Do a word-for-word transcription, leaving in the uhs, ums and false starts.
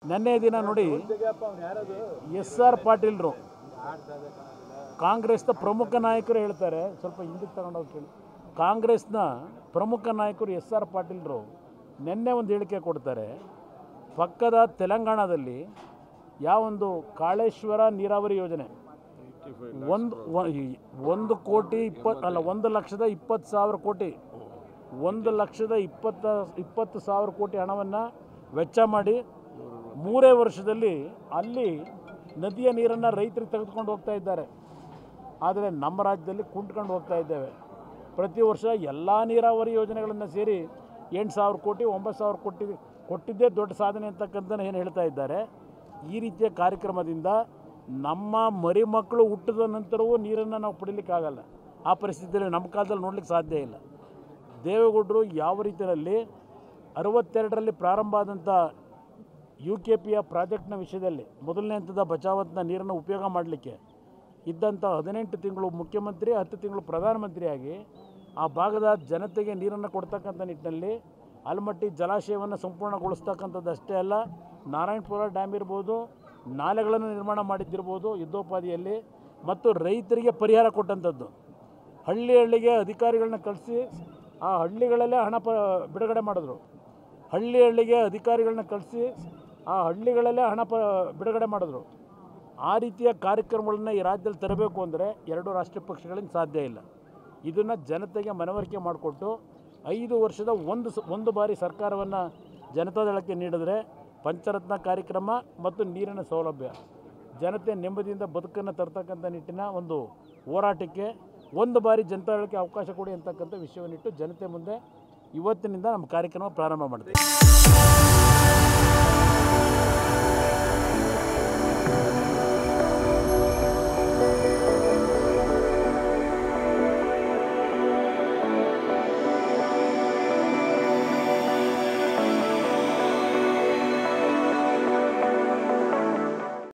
ನೆನ್ನೆ ದಿನ ನೋಡಿ ಎಸ್ ಆರ್ ಪಾಟೀಲ್ರು ಕಾಂಗ್ರೆಸ್ನ ಪ್ರಮುಖ ನಾಯಕರು ಹೇಳ್ತಾರೆ, ಸ್ವಲ್ಪ ಹಿಂದಕ್ಕೆ ತಗೊಂಡೋಗಿ ಕೇಳಿ. ಕಾಂಗ್ರೆಸ್ನ ಪ್ರಮುಖ ನಾಯಕರು ಎಸ್ ಆರ್ ಪಾಟೀಲ್ರು ನಿನ್ನೆ ಒಂದು ಹೇಳಿಕೆ ಕೊಡ್ತಾರೆ. ಪಕ್ಕದ ತೆಲಂಗಾಣದಲ್ಲಿ ಯಾವೊಂದು ಕಾಳೇಶ್ವರ ನೀರಾವರಿ ಯೋಜನೆ ಒಂದು ಒಂದು ಕೋಟಿ ಇಪ್ಪತ್ತು ಅಲ್ಲ ಒಂದು ಲಕ್ಷದ ಇಪ್ಪತ್ತು ಸಾವಿರ ಕೋಟಿ ಒಂದು ಲಕ್ಷದ ಇಪ್ಪತ್ತ ಇಪ್ಪತ್ತು ಸಾವಿರ ಕೋಟಿ ಹಣವನ್ನು ವೆಚ್ಚ ಮಾಡಿ ಮೂರೇ ವರ್ಷದಲ್ಲಿ ಅಲ್ಲಿ ನದಿಯ ನೀರನ್ನು ರೈತರಿಗೆ ತೆಗೆದುಕೊಂಡು ಹೋಗ್ತಾ ಇದ್ದಾರೆ. ಆದರೆ ನಮ್ಮ ರಾಜ್ಯದಲ್ಲಿ ಕುಂಟ್ಕೊಂಡು ಹೋಗ್ತಾ ಇದ್ದೇವೆ. ಪ್ರತಿ ವರ್ಷ ಎಲ್ಲ ನೀರಾವರಿ ಯೋಜನೆಗಳನ್ನು ಸೇರಿ ಎಂಟು ಸಾವಿರ ಕೋಟಿ ಒಂಬತ್ತು ಸಾವಿರ ಕೋಟಿ ಕೊಟ್ಟಿದ್ದೇ ದೊಡ್ಡ ಸಾಧನೆ ಅಂತಕ್ಕಂಥ ಏನು ಹೇಳ್ತಾ ಇದ್ದಾರೆ. ಈ ರೀತಿಯ ಕಾರ್ಯಕ್ರಮದಿಂದ ನಮ್ಮ ಮರಿ ಮಕ್ಕಳು ಹುಟ್ಟಿದ ನಂತರವೂ ನೀರನ್ನು ನಾವು ಪಡೀಲಿಕ್ಕಾಗಲ್ಲ. ಆ ಪರಿಸ್ಥಿತಿಯಲ್ಲಿ ನಮ್ಮ ಕಾಲದಲ್ಲಿ ನೋಡಲಿಕ್ಕೆ ಸಾಧ್ಯ ಇಲ್ಲ. ದೇವೇಗೌಡರು ಯಾವ ರೀತಿಯಲ್ಲಿ ಅರವತ್ತೆರಡರಲ್ಲಿ ಪ್ರಾರಂಭ ಆದಂಥ ಯು ಕೆ ಪಿಯ ಪ್ರಾಜೆಕ್ಟ್ನ ವಿಷಯದಲ್ಲಿ ಮೊದಲನೇ ಹಂತದ ಬಚಾವತ್ನ ನೀರನ್ನು ಉಪಯೋಗ ಮಾಡಲಿಕ್ಕೆ ಇದ್ದಂಥ ಹದಿನೆಂಟು ತಿಂಗಳು ಮುಖ್ಯಮಂತ್ರಿ, ಹತ್ತು ತಿಂಗಳು ಪ್ರಧಾನಮಂತ್ರಿಯಾಗಿ ಆ ಭಾಗದ ಜನತೆಗೆ ನೀರನ್ನು ಕೊಡ್ತಕ್ಕಂಥ ನಿಟ್ಟಿನಲ್ಲಿ ಆಲಮಟ್ಟಿ ಜಲಾಶಯವನ್ನು ಸಂಪೂರ್ಣಗೊಳಿಸ್ತಕ್ಕಂಥದ್ದು ಅಷ್ಟೇ ಅಲ್ಲ, ನಾರಾಯಣಪುರ ಡ್ಯಾಮ್ ಇರ್ಬೋದು, ನಾಲೆಗಳನ್ನು ನಿರ್ಮಾಣ ಮಾಡಿದ್ದಿರ್ಬೋದು ಯುದ್ಧೋಪಾದಿಯಲ್ಲಿ, ಮತ್ತು ರೈತರಿಗೆ ಪರಿಹಾರ ಕೊಟ್ಟಂಥದ್ದು. ಹಳ್ಳಿ ಹಳ್ಳಿಗೆ ಅಧಿಕಾರಿಗಳನ್ನ ಕಳಿಸಿ ಆ ಹಳ್ಳಿಗಳಲ್ಲೇ ಹಣ ಪ ಬಿಡುಗಡೆ ಮಾಡಿದ್ರು. ಹಳ್ಳಿ ಹಳ್ಳಿಗೆ ಅಧಿಕಾರಿಗಳನ್ನ ಕಳಿಸಿ ಆ ಹಳ್ಳಿಗಳಲ್ಲೇ ಹಣ ಪ ಬಿಡುಗಡೆ ಮಾಡಿದ್ರು. ಆ ರೀತಿಯ ಕಾರ್ಯಕ್ರಮಗಳನ್ನ ಈ ರಾಜ್ಯದಲ್ಲಿ ತರಬೇಕು ಅಂದರೆ ಎರಡು ರಾಷ್ಟ್ರೀಯ ಪಕ್ಷಗಳಿಂದ ಸಾಧ್ಯ ಇಲ್ಲ. ಇದನ್ನು ಜನತೆಗೆ ಮನವರಿಕೆ ಮಾಡಿಕೊಟ್ಟು ಐದು ವರ್ಷದ ಒಂದು ಒಂದು ಬಾರಿ ಸರ್ಕಾರವನ್ನು ಜನತಾದಳಕ್ಕೆ ನೀಡಿದ್ರೆ ಪಂಚರತ್ನ ಕಾರ್ಯಕ್ರಮ ಮತ್ತು ನೀರಿನ ಸೌಲಭ್ಯ ಜನತೆ ನೆಮ್ಮದಿಯಿಂದ ಬದುಕನ್ನು ತರ್ತಕ್ಕಂಥ ನಿಟ್ಟಿನ ಒಂದು ಹೋರಾಟಕ್ಕೆ ಒಂದು ಬಾರಿ ಜನತಾದಳಕ್ಕೆ ಅವಕಾಶ ಕೊಡಿ ಅಂತಕ್ಕಂಥ ವಿಷಯವನ್ನಿಟ್ಟು ಜನತೆ ಮುಂದೆ ಇವತ್ತಿನಿಂದ ನಮ್ಮ ಕಾರ್ಯಕ್ರಮ ಪ್ರಾರಂಭ ಮಾಡಿದೆ.